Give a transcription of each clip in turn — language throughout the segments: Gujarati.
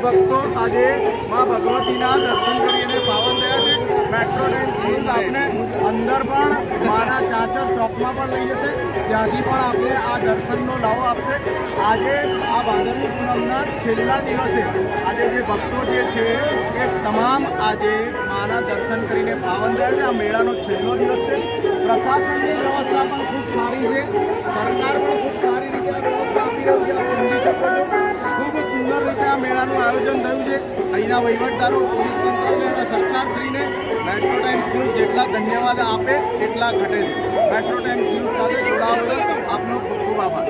भक्तों आज माँ भगवती दर्शन करीने पावन थया छे। मेट्रो लाइन न्यूज आपने अंदर पण माना चाचर चौक में पण लई जशे, त्याथी पण आपने आ दर्शननो लाभो आपशे। आजे आ भादरवी पूनमना छेल्ला दिवसे आजे जे भक्तो जे छे ए तमाम आजे माना दर्शन करीने पावन थया छे। आ मेळानो छेल्लो दिवस छे। प्रशासननी व्यवस्था पण खूब सारी छे, सरकार पण खूब सारी रीते व्यवस्था आपी रही छे। आप समझी शको छो खूब सुंदर रीते आ मेळानुं आयोजन थयुं छे। અહીંના વહીવટદારો, પોલીસ તંત્રને અને સરકારશ્રીને મેટ્રો ટાઈમ્સ ન્યૂઝ જેટલા ધન્યવાદ આપે એટલા ઘટે છે। મેટ્રો ટાઈમ્સ ન્યૂઝ સાથે જોડાવા બદલ આપનો ખૂબ ખૂબ આભાર।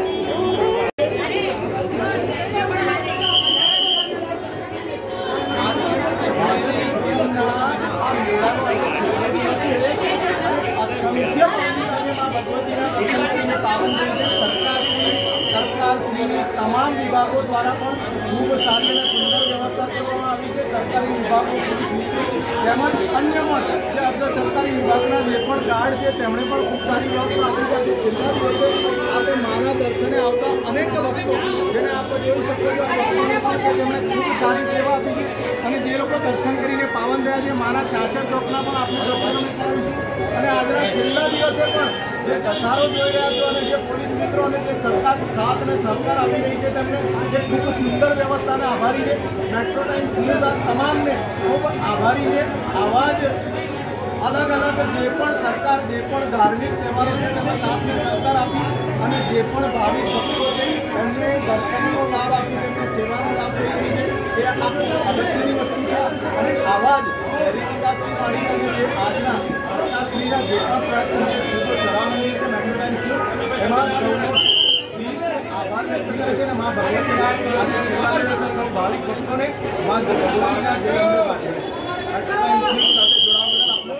सरकारश्री तमाम विभागों द्वारा खूब सारी और सुंदर व्यवस्था करवामां आवी छे। सरकारी विभागों, पुलिस नीति તેમજ अन्य જે અર્ધ સરકારી વિભાગના જે પણ ગાર્ડ છે તેમણે પણ ખૂબ સારી વ્યવસ્થા આપી છે। છેલ્લા દિવસે આપણે માના દર્શને આવતા અનેક ભક્તો જેને આપણે જોઈ શકો છો ભક્તોને પણ તેમણે ખૂબ સારી સેવા આપી છે અને જે લોકો દર્શન કરીને પાવન થયા છે માના ચાચર ચોકના પણ આપણે દર્શન અમે કરાવીશું। અને આજના છેલ્લા દિવસે પણ જે દશારો જોઈ રહ્યા છો અને જે પોલીસ મિત્રો અને જે સરકાર સાથ અને સહકાર આપી રહી છે તેમને જે ખૂબ સુંદર વ્યવસ્થાને આભારી છે। મેટ્રો ટાઈમ્સ ન્યૂઝ તમામને ખૂબ આભારી છે। આવા જ अलग अलग जे पण सरकार जे पण धार्मिक तहेवारों है तेमां साथने सहकार आपी अने जे पण भाविक भक्तो छे एमने दर्शननो लाभ आपी तेमने सेवानो लाभ लई रही छे। ए आ अगत्यनी वस्तु छे अने आवा ज शहरी विकासनी माळीने जे आजना सरकारश्रीना जे पण प्रयत्नो छे खूब सराहनीय छे। मेट्रो टाइम्स एमां सौनो आभार व्यक्त करे छे ने मां भगवतीना आज छेल्ला दिवसे सौ भाविक भक्तोने मां भगवतीना जय अंबे पाठवे। मेट्रो टाइम्स સાથે જોડાવા બદલ આપનો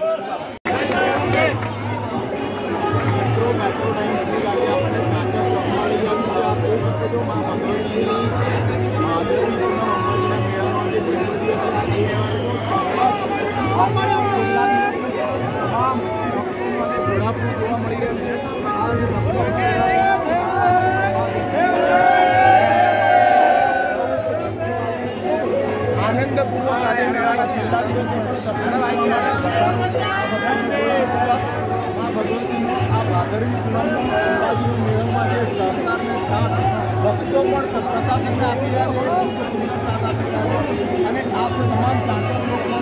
मेट्रो टाइम्स न्यूज़ आज आपने चाचर चौक में लई आवी छे। आप जोई शको छो मां भगवतीनी भादरवी पूनम अंबाजीना मेळानो आज छेल्लो દિવસ छेल्ला દિવસે તમામ ભક્તોનું આજે ઘોડાપુર જોવા મળી રહ્યું છે। आज भक्तो आनंदपूर्वक आज मेळाना छेल्ला दिवसे पण दर्शन કરવા માટે मां भगवतीनो आ भादरवी पूनमनो अंबाजीनो मेळामां जे सरकारने साथ भक्तो पण प्रशासनने आपी રહ્યા છે ખૂબ સુંદર સાથ આપી રહ્યા છે। અને આ તમામ ચાચર ચોકમાં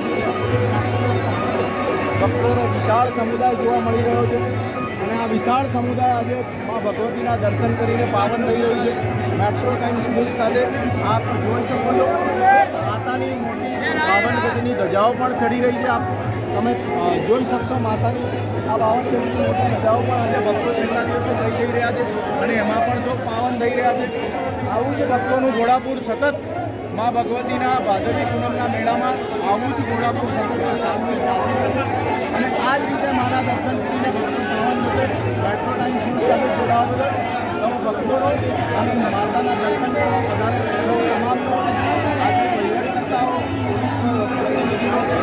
ભક્તોનો વિશાળ સમુદાય જોવા મળી રહ્યો છે અને આ વિશાળ સમુદાય આજે માं ભગવતીના દર્શન કરીને પાવન થઈ રહ્યું છે। મેટ્રો ટાઈમ્સ ન્યૂઝ સાથે આપ જોઈ શકો છો માતાની મોટી બાવન ગજની ધજાઓ પણ ચડી રહી છે। આપ તમે જોઈ શકશો માતાની આ બાવન ગજની મોટી ધજાઓ પણ આજે ભક્તો છેલ્લા દિવસે લઈ જઈ રહ્યા છે અને એમાં પણ જો પાવન થઈ રહ્યા છે। આવું જ ભક્તોનું ઘોડાપુર સતત मां भगवतीना भादरवी पूनमना मेळामां आवुं ज घोडापुर सतत चालू રહેશે અને આ જ રીતે માના દર્શન કરીને ભક્તો પાવન થશે। મેટ્રો ટાઈમ્સ ન્યૂઝ સાથે જોડાવા બદલ સૌ ભક્તોનો અને માતાના દર્શન કરવા વધારે તમામનો આજે વહીવટકર્તાઓ, પોલીસ પ્રતિનિધિઓ અને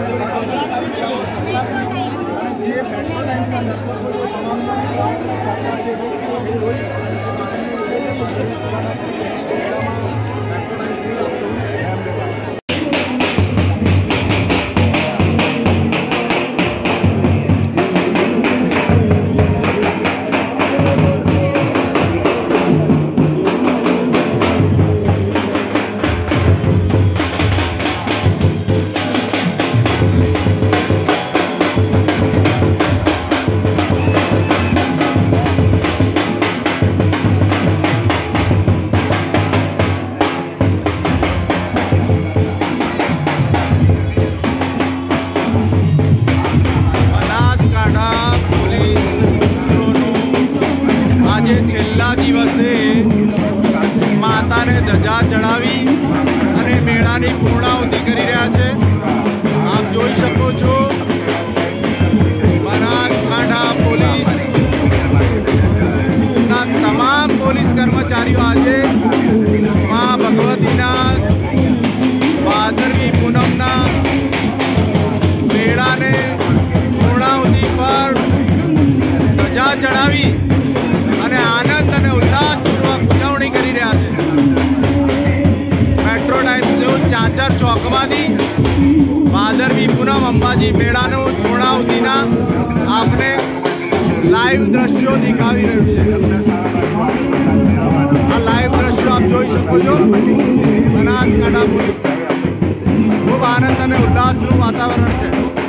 જે મેટ્રો ટાઈમ્સના દર્શકો છે તમામનો સરકાર છે પરશુરામ અંબાજી મેળાનું પૂર્ણાહુતિના આપને લાઈવ દ્રશ્યો દેખાવી રહ્યું છે। આ લાઈવ દ્રશ્યો આપ જોઈ શકો છો। બનાસકાંઠા પોલીસ ખૂબ આનંદ અને ઉલ્લાસનું વાતાવરણ છે।